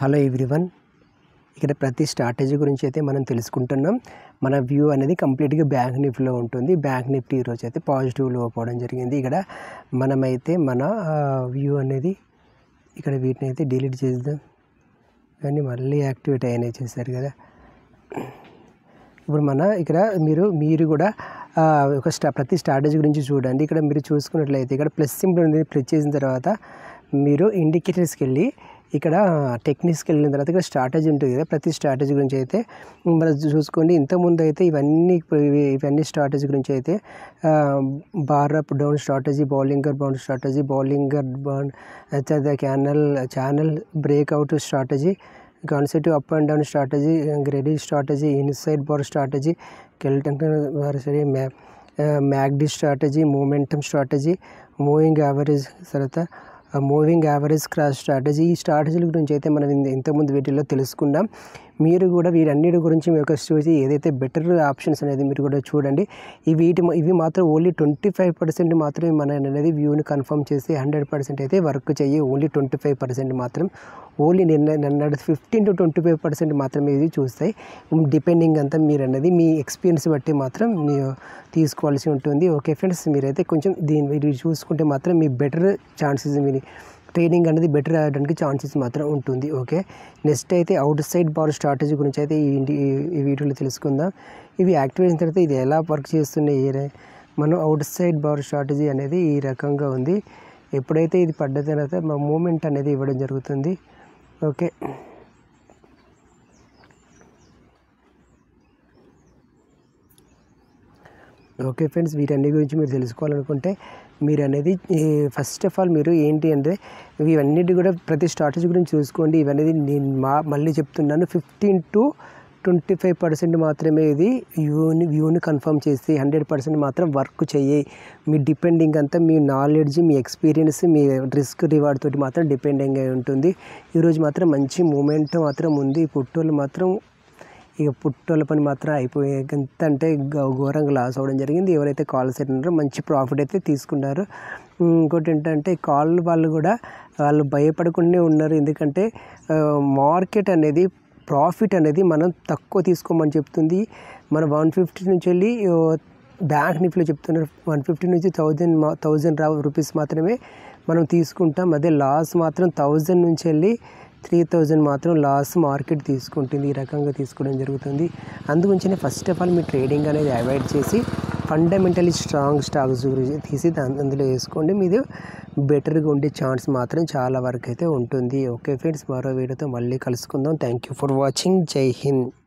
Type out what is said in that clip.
Hello everyone, ఇక్కడ ప్రతి strategy గురించి అయితే మనం తెలుసుకుంటున్నాం. మన వ్యూ అనేది కంప్లీట్గా బ్యాంక్ నిఫ్టీలో ఉంటుంది. బ్యాంక్ నిఫ్టీ ఈరోజు అయితే పాజిటివ్లో పోవడం జరిగింది. ఇక్కడ మనమైతే మన వ్యూ అనేది ఇక్కడ వీటిని అయితే డిలీట్ చేద్దాం, కానీ మళ్ళీ యాక్టివేట్ అయినాయి చేశారు కదా. ఇప్పుడు మన ఇక్కడ మీరు కూడా ప్రతి స్ట్రాటజీ గురించి చూడండి. ఇక్కడ మీరు చూసుకున్నట్లయితే ఇక్కడ ప్లస్ సింబల్ అనేది ప్రెస్ చేసిన తర్వాత మీరు ఇండికేటర్స్కి వెళ్ళి ఇక్కడ టెక్నిక్స్కి వెళ్ళిన తర్వాత ఇక్కడ స్ట్రాటజీ ఉంటుంది కదా. ప్రతి స్ట్రాటజీ గురించి అయితే మనం చూసుకోండి. ఇంతకుముందు అయితే ఇవన్నీ స్ట్రాటజీ గురించి అయితే bar up down strategy, Bollinger band strategy, Bollinger band channel breakout strategy, consecutive up and down strategy, greedy strategy, inside bar strategy, Keltner MACD strategy, momentum strategy, moving average, తర్వాత మూవింగ్ యావరేజ్ క్రాస్ స్ట్రాటజీ. ఈ స్ట్రాటజీల గురించి అయితే మనం ఇంతకుముందు వీటిల్లో తెలుసుకున్నాం. మీరు కూడా వీటన్నిటి గురించి మీ యొక్క చూసి ఏదైతే బెటర్ ఆప్షన్స్ అనేది మీరు కూడా చూడండి. ఇవి మాత్రం ఓన్లీ 25% మాత్రమే మన అనేది వ్యూని కన్ఫర్మ్ చేసి 100% అయితే వర్క్ చేయి. ఓన్లీ 25% మాత్రం, ఓన్లీ నన్ను 15 to 25% మాత్రమే ఇది చూస్తాయి. డిపెండింగ్ అంతా మీరు అనేది మీ ఎక్స్పీరియన్స్ బట్టి మాత్రం మీరు తీసుకోవాల్సి ఉంటుంది. ఓకే ఫ్రెండ్స్, మీరైతే కొంచెం దీన్ని చూసుకుంటే మాత్రం మీ బెటర్ ఛాన్సెస్, మీ ట్రేడింగ్ అనేది బెటర్ అవ్వడానికి ఛాన్సెస్ మాత్రం ఉంటుంది. ఓకే, నెక్స్ట్ అయితే అవుట్ సైడ్ బార్ స్ట్రాటజీ గురించి అయితే ఈ వీడియోలో తెలుసుకుందాం. ఇవి యాక్టివేట్ అయిన తర్వాత ఇది ఎలా వర్క్ చేస్తున్నాయి. మనం అవుట్ సైడ్ బార్ స్ట్రాటజీ అనేది ఈ రకంగా ఉంది. ఎప్పుడైతే ఇది పడ్డ తర్వాత మా మూమెంట్ అనేది ఇవ్వడం జరుగుతుంది. ఓకే, ఓకే ఫ్రెండ్స్, వీటన్ని గురించి మీరు తెలుసుకోవాలనుకుంటే మీరు అనేది ఫస్ట్ ఆఫ్ ఆల్ మీరు ఏంటి అంటే ఇవన్నిటి కూడా ప్రతి స్ట్రాటజీ గురించి చూసుకోండి. ఇవన్నీ నేను మళ్ళీ చెప్తున్నాను, 15 to 25% మాత్రమే ఇది వ్యూని కన్ఫర్మ్ చేసి 100% మాత్రం వర్క్ చేయి. మీ డిపెండింగ్ అంతా మీ నాలెడ్జ్, మీ ఎక్స్పీరియన్స్, మీ రిస్క్ రివార్డ్ తోటి మాత్రం డిపెండింగ్ అయి ఉంటుంది. ఈరోజు మాత్రం మంచి మూమెంట్ మాత్రం ఉంది. పుట్టోళ్ళు మాత్రం పుట్టోళ్ళ పని మాత్రం అయిపోయే ఎంత అంటే ఘోరంగా లాస్ అవ్వడం జరిగింది. ఎవరైతే కాల్ సెట్ ఉన్నారో మంచి ప్రాఫిట్ అయితే తీసుకున్నారు. ఇంకోటి ఏంటంటే కాల్ వాళ్ళు కూడా వాళ్ళు భయపడకుండా ఉన్నారు. ఎందుకంటే మార్కెట్ అనేది ప్రాఫిట్ అనేది మనం తక్కువ తీసుకోమని చెప్తుంది. మనం 150 నుంచి వెళ్ళి బ్యాంక్ నిఫ్టీలో చెప్తున్నారు 150 నుంచి 1000 రూపీస్ మాత్రమే మనం తీసుకుంటాం. అదే లాస్ మాత్రం 1000 నుంచి వెళ్ళి 3000 మాత్రం లాస్ మార్కెట్ తీసుకుంటుంది. ఈ రకంగా తీసుకోవడం జరుగుతుంది. అందుగురించే ఫస్ట్ ఆఫ్ ఆల్ మీ ట్రేడింగ్ అనేది అవాయిడ్ చేసి ఫండమెంటలీ స్ట్రాంగ్ స్టాక్స్ గురించి తీసి అందులో వేసుకోండి. మీది బెటర్గా ఉండే ఛాన్స్ మాత్రం చాలా వరకు అయితే ఉంటుంది. ఓకే ఫ్రెండ్స్, మరో వీడియోతో మళ్ళీ కలుసుకుందాం. Thank you for watching. Jai Hind.